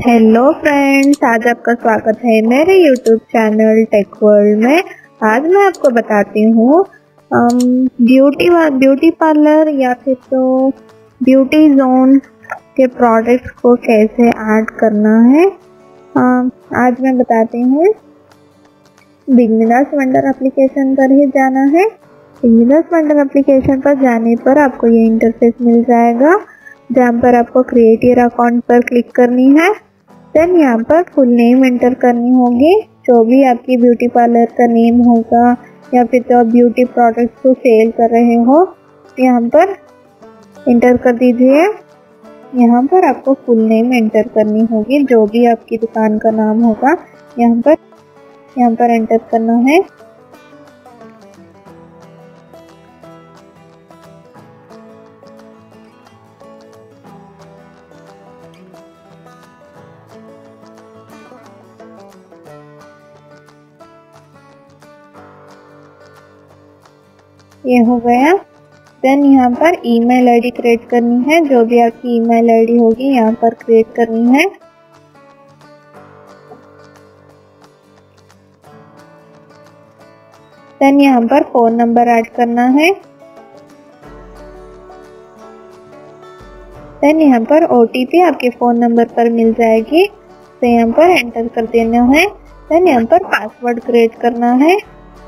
Hello friends, आज आपका स्वागत है मेरे यूट्यूब चैनल टेक वर्ल्ड में। आज मैं आपको बताती हूँ ब्यूटी पार्लर या फिर तो ब्यूटी जोन के प्रोडक्ट्स को कैसे ऐड करना है। आज मैं बताती हूँ। बिगिनर्स वंडर एप्लीकेशन पर ही जाना है। बिगिनर्स वंडर एप्लीकेशन पर जाने पर आपको ये इंटरफेस मिल जाएगा, जहाँ पर आपको क्रिएट योर अकाउंट पर क्लिक करनी है। देन यहाँ पर फुल नेम एंटर करनी होगी, जो भी आपकी ब्यूटी पार्लर का नेम होगा या फिर तो ब्यूटी प्रोडक्ट्स को सेल कर रहे हो यहाँ पर एंटर कर दीजिए। यहाँ पर आपको फुल नेम एंटर करनी होगी, जो भी आपकी दुकान का नाम होगा यहाँ पर एंटर करना है। ये हो गया। देन यहाँ पर ईमेल आईडी क्रिएट करनी है, जो भी आपकी ईमेल आईडी होगी यहाँ पर क्रिएट करनी है। देन यहाँ पर फोन नंबर ऐड करना है। देन यहाँ पर ओटीपी आपके फोन नंबर पर मिल जाएगी, तो यहाँ पर एंटर कर देना है। देन यहाँ पर पासवर्ड क्रिएट करना है।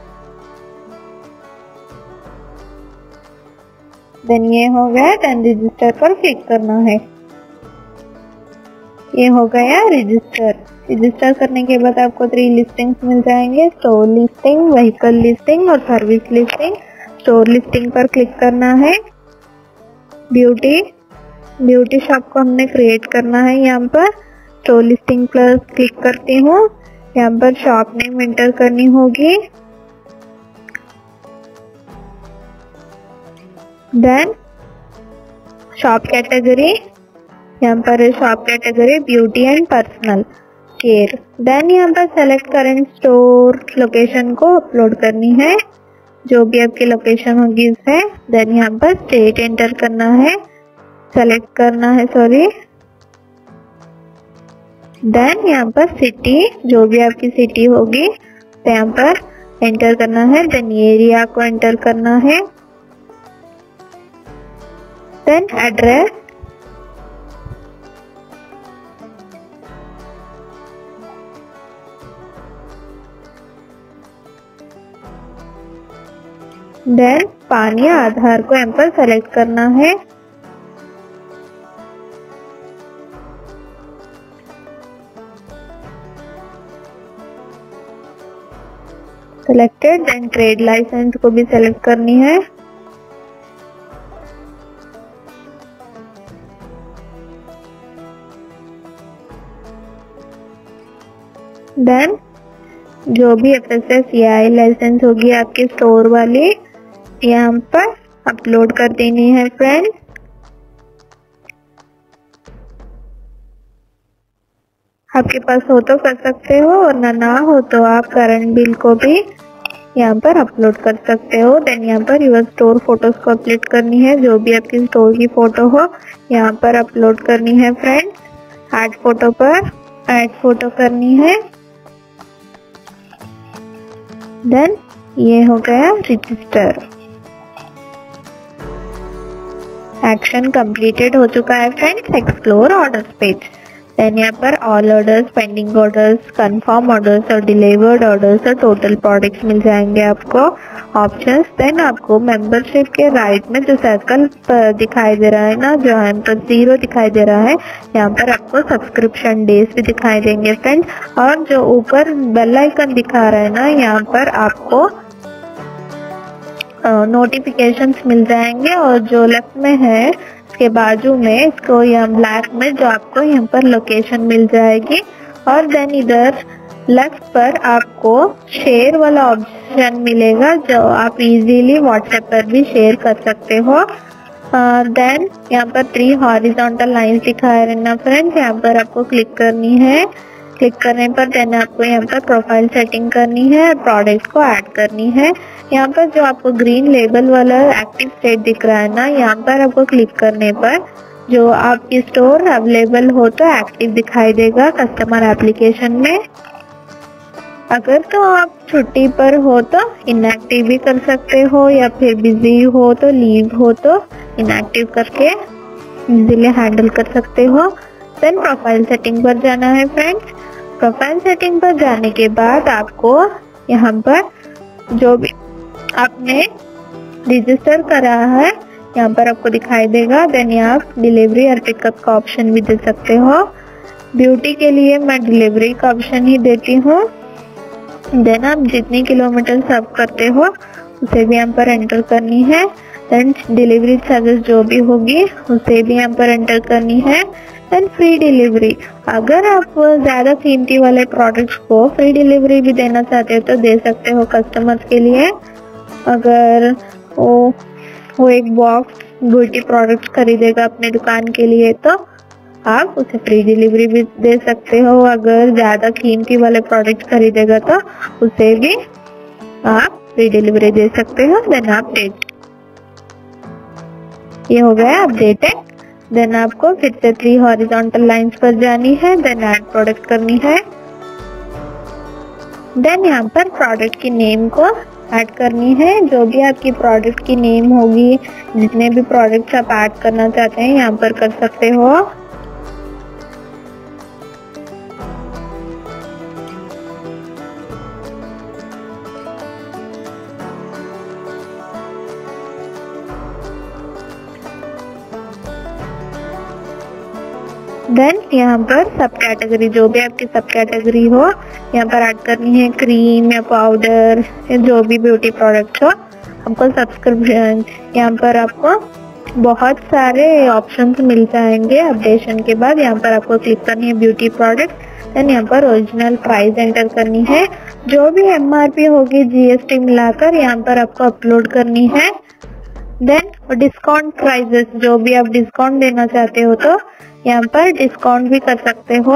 देन ये हो गया। देन रजिस्टर पर क्लिक करना है। ये हो गया रजिस्टर करने के बाद आपको 3 लिस्टिंग्स मिल जाएंगे, स्टोर लिस्टिंग, व्हीकल लिस्टिंग और सर्विस लिस्टिंग। स्टोर लिस्टिंग पर क्लिक करना है। ब्यूटी शॉप को हमने क्रिएट करना है। यहाँ पर स्टोर लिस्टिंग पर क्लिक करती हूँ। यहाँ पर शॉप नेम एंटर करनी होगी। देन शॉप कैटेगरी, यहाँ पर shop category beauty and personal care. Then यहाँ पर सेलेक्ट करंट स्टोर लोकेशन को अपलोड करनी है, जो भी आपकी लोकेशन होगी उसे। देन यहाँ पर स्टेट एंटर करना है, सेलेक्ट करना है देन यहाँ पर सिटी, जो भी आपकी सिटी होगी तो यहाँ पर एंटर करना है। देन एरिया को एंटर करना है। देन एड्रेस, देन पान या आधार को यहाँ पर सेलेक्ट करना है। सेलेक्टेड। देन ट्रेड लाइसेंस को भी सेलेक्ट करनी है। देन जो भी FSSAI लाइसेंस होगी आपके स्टोर वाली, यहाँ पर अपलोड कर देनी है फ्रेंड्स। आपके पास हो तो कर सकते हो, और ना हो तो आप करंट बिल को भी यहाँ पर अपलोड कर सकते हो। देन यहाँ पर यूर स्टोर फोटोज को अपलोड करनी है, जो भी आपकी स्टोर की फोटो हो यहाँ पर अपलोड करनी है फ्रेंड्स। ऐड फोटो पर ऐड फोटो करनी है। देन ये हो गया रजिस्टर। एक्शन कंप्लीटेड हो चुका है friends. Explore orders page. Then यहाँ पर all orders, pending orders, confirm orders और डिलीवर्ड ऑर्डर्स और टोटल प्रोडक्ट्स मिल जाएंगे आपको ऑप्शंस। देन आपको मेंबरशिप के राइट में जो सर्कल दिखाई दे रहा है ना, जो यहाँ पर 0 दिखाई दे रहा है, यहाँ पर आपको सब्सक्रिप्शन डेज भी दिखाई देंगे फ्रेंड्स। और जो ऊपर बेल आइकन दिखा रहा है ना, यहाँ पर आपको नोटिफिकेशंस मिल जाएंगे। और जो लेफ्ट में है इसके बाजू में, इसको यहाँ ब्लैक में जो आपको यहाँ पर लोकेशन मिल जाएगी। और देन इधर लेफ्ट पर आपको शेयर वाला ऑप्शन मिलेगा, जो आप इजीली व्हाट्सएप पर भी शेयर कर सकते हो। देन यहाँ पर 3 हॉरिजॉन्टल लाइंस दिखाए रहे ना फ्रेंड्स, यहाँ पर आपको क्लिक करनी है। क्लिक करने पर देन आपको यहाँ पर प्रोफाइल सेटिंग करनी है, प्रोडक्ट को ऐड करनी है। यहाँ पर जो आपको ग्रीन लेबल वाला एक्टिव स्टेट दिख रहा है ना, यहाँ पर आपको क्लिक करने पर जो आपकी स्टोर अवेलेबल हो तो एक्टिव दिखाई देगा कस्टमर एप्लीकेशन में। अगर तो आप छुट्टी पर हो तो इनएक्टिव भी कर सकते हो, या फिर बिजी हो तो लीव हो तो इनएक्टिव करके इजीली हैंडल कर सकते हो। देन प्रोफाइल सेटिंग पर जाना है फ्रेंड्स। प्रोफाइल सेटिंग पर जाने के बाद आपको यहाँ पर जो भी आपने रजिस्टर करा है यहाँ पर आपको दिखाई देगा। देन यहाँ डिलीवरी और पिकअप का ऑप्शन भी दे सकते हो। ब्यूटी के लिए मैं डिलीवरी का ऑप्शन ही देती हूँ। देन आप जितनी किलोमीटर सर्व करते हो उसे भी यहाँ पर एंटर करनी है। देन डिलीवरी चार्जेस जो भी होगी उसे भी यहाँ पर एंटर करनी है। देन फ्री डिलीवरी, अगर आप ज़्यादा कीमती वाले प्रोडक्ट्स को फ्री डिलीवरी भी देना चाहते हो तो दे सकते हो कस्टमर्स के लिए। अगर वो एक बॉक्स ब्यूटी प्रोडक्ट्स खरीदेगा अपने दुकान के लिए तो आप उसे फ्री डिलीवरी भी दे सकते हो। अगर ज़्यादा कीमती वाले प्रोडक्ट खरीदेगा तो उसे भी आप फ्री डिलीवरी दे सकते हो। देन आप डेट, ये हो गया अपडेटेड। देन आपको फिर से 3 हॉरिजॉन्टल लाइंस पर जानी है। देन ऐड प्रोडक्ट करनी है। देन यहाँ पर प्रोडक्ट की नेम को ऐड करनी है। जो भी आपकी प्रोडक्ट की नेम होगी, जितने भी प्रोडक्ट्स आप ऐड करना चाहते हैं यहाँ पर कर सकते हो। देन यहाँ पर सब कैटेगरी, जो भी आपकी सब कैटेगरी हो यहाँ पर ऐड करनी है। क्रीम या पाउडर या जो भी ब्यूटी प्रोडक्ट हो, आपको सब्सक्रिप्शन, यहाँ पर आपको बहुत सारे ऑप्शंस मिल जाएंगे अपडेशन के बाद। यहाँ पर आपको क्लिक करनी है ब्यूटी प्रोडक्ट। देन यहाँ पर ओरिजिनल प्राइस एंटर करनी है। जो भी MRP होगी GST मिलाकर यहाँ पर आपको अपलोड करनी है। देन डिस्काउंट प्राइजेस, जो भी आप डिस्काउंट देना चाहते हो तो यहाँ पर डिस्काउंट भी कर सकते हो।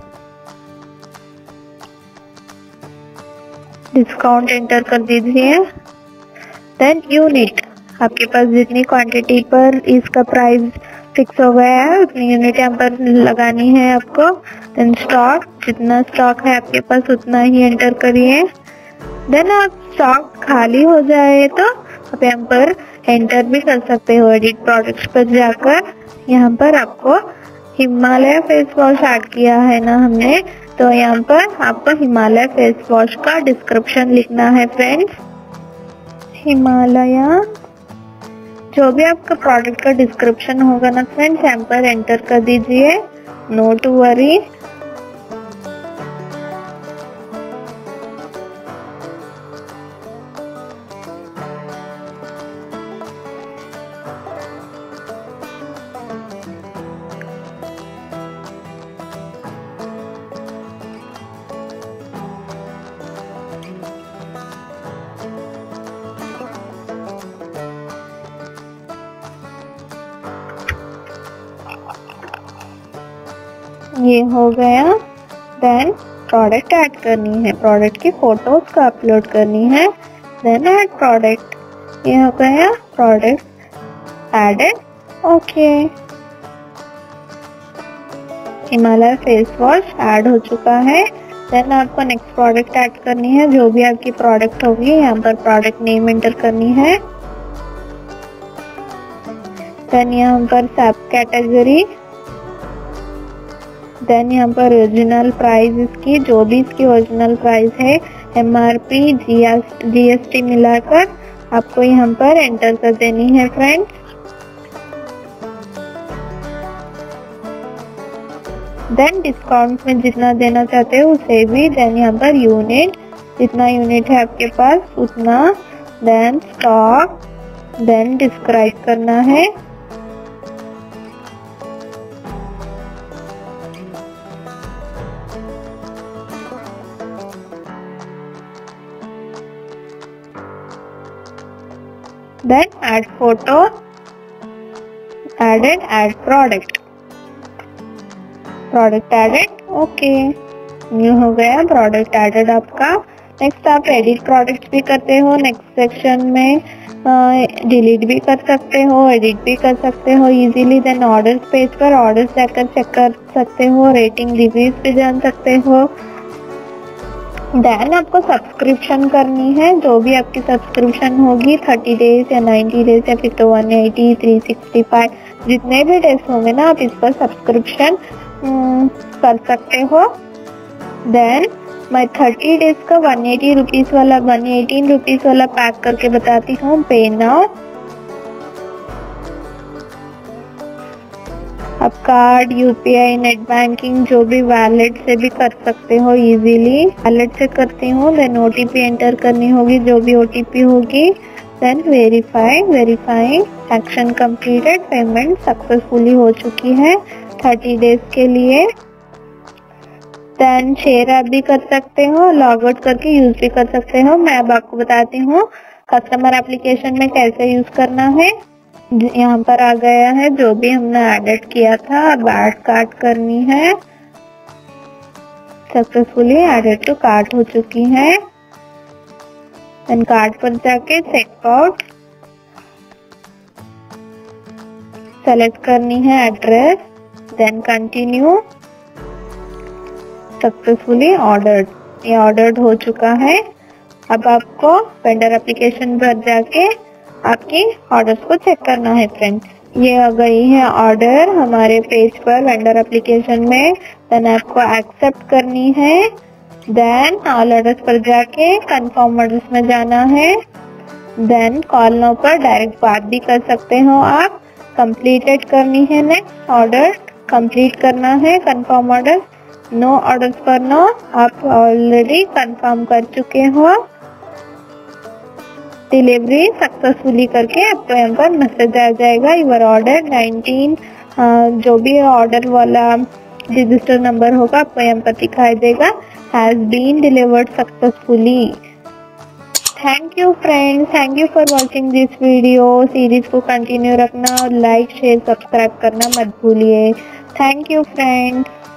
डिस्काउंट एंटर कर दीजिए। देन यूनिट, आपके पास जितनी क्वांटिटी पर इसका प्राइस फिक्स हो गया है उतनी यूनिट यहाँ पर लगानी है आपको। देन स्टॉक, जितना स्टॉक है आपके पास उतना ही एंटर करिए। देन आप स्टॉक खाली हो जाए तो आप यहाँ पर एंटर भी कर सकते हो एडिट प्रोडक्ट्स पर जाकर। यहाँ पर आपको हिमालय फेस वॉश ऐड किया है ना हमने, तो यहाँ पर आपको हिमालय फेस वॉश का डिस्क्रिप्शन लिखना है फ्रेंड्स। हिमालय, जो भी आपका प्रोडक्ट का डिस्क्रिप्शन होगा ना फ्रेंड्स यहाँ पर एंटर कर दीजिए। No to worry. ये हो गया। देन प्रोडक्ट ऐड करनी है, प्रोडक्ट की फोटोज को अपलोड करनी है। देन ऐड प्रोडक्ट, ये हो गया product added. Okay, Himalaya face wash add हो चुका है। देन आपको नेक्स्ट प्रोडक्ट ऐड करनी है। जो भी आपकी प्रोडक्ट होगी यहाँ पर प्रोडक्ट नेम एंटर करनी है। देन यहाँ पर सब कैटेगरी, देन यहाँ पर ओरिजिनल प्राइस इसकी, जो भी इसकी ओरिजिनल प्राइस है MRP GST मिलाकर आपको यहाँ पर एंटर कर देनी है फ्रेंड्स। देन डिस्काउंट में जितना देना चाहते हो उसे भी। देन यहाँ पर यूनिट, जितना यूनिट है आपके पास उतना। देन स्टॉक, देन डिस्क्राइब करना है। Then add photo, added, add product, product added। Okay, ये हो गया प्रोडक्ट एडेड आपका। नेक्स्ट आप एडिट प्रोडक्ट भी करते हो नेक्स्ट सेक्शन में। डिलीट भी कर सकते हो, एडिट भी कर सकते हो इजीली। देन ऑर्डर्स पेज पर ऑर्डर्स जाकर चेक कर सकते हो, रेटिंग रिव्यूज भी जान सकते हो। देन आपको सब्सक्रिप्शन करनी है, जो भी आपकी सब्सक्रिप्शन होगी 30 डेज या 90 डेज या फिर तो 180, 365 जितने भी डेज होंगे ना, आप इस पर सब्सक्रिप्शन कर सकते हो। देन मैं 30 डेज का 118 रुपीज वाला पैक करके बताती हूँ, पे नाउ। आप कार्ड, यूपीआई, नेट बैंकिंग जो भी वैलेट से भी कर सकते हो इजीली। वैलेट से करती हूँ, देन ओटीपी एंटर करनी होगी, जो भी ओटीपी होगी। Then verifying action completed, payment successfully हो चुकी है 30 डेज के लिए। देन शेयर ऐप भी कर सकते हो, लॉग आउट करके यूज भी कर सकते हो। मैं अब आपको बताती हूँ कस्टमर एप्लीकेशन में कैसे यूज करना है। यहाँ पर आ गया है जो भी हमने एडिट किया था, अब ऐड कार्ट करनी है। सक्सेसफुली एडेड टू कार्ट हो चुकी है। देन कार्ट पर जाके चेकआउट सेलेक्ट करनी है address, then continue. Successfully ordered, ये ऑर्डर्ड हो चुका है। अब आपको वेंडर एप्लीकेशन पर जाके आपकी ऑर्डर्स को चेक करना है फ्रेंड्स। ये आ गई है ऑर्डर हमारे पेज पर वेंडर एप्लीकेशन में। देन आपको एक्सेप्ट करनी है। देन ऑल ऑर्डर्स पर जाके कंफर्म ऑर्डर्स में जाना है। देन कॉल नाउ पर डायरेक्ट बात भी कर सकते हो आप। कंप्लीटेड करनी है, नेक्स्ट ऑर्डर कंप्लीट करना है, कंफर्म ऑर्डर। नो ऑर्डर्स पर नो, आप ऑलरेडी कंफर्म कर चुके हो। डिलीवरी सक्सेसफुली करके आपको यहाँ पर मैसेज आ जाएगा, यूर ऑर्डर 19 जो भी ऑर्डर वाला रजिस्टर नंबर होगा आपको यहाँ पर दिखाई देगा, has been delivered successfully. Thank you friends, thank you for watching this video. Series को कंटिन्यू रखना और लाइक शेयर सब्सक्राइब करना मत भूलिए। Thank you friends.